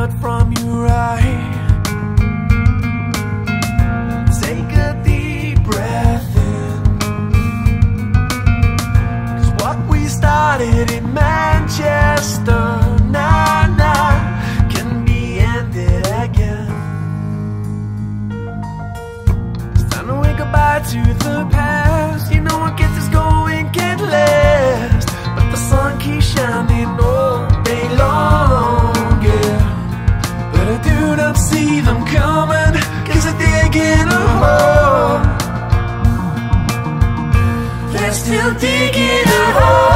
blood from your eye. Take a deep breath in, 'cause what we started in Manchester, nah, can be ended again. It's time to wave goodbye to the past. You know what gets us going can't last, but the sun keeps shining all day long, yeah. But I do not see them coming, 'cause they're digging a hole. They're still digging a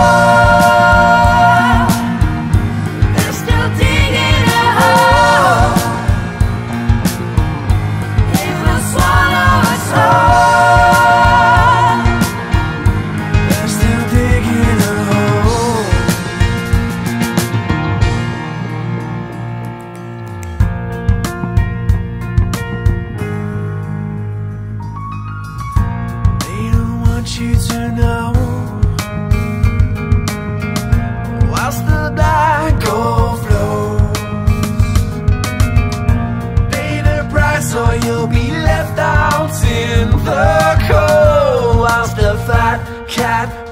hole. They're still digging a hole. They will swallow us whole. They're still digging a hole. They don't want you to know, whilst the black gold flows, pay the price or you'll be left out in the cold, whilst the fat cat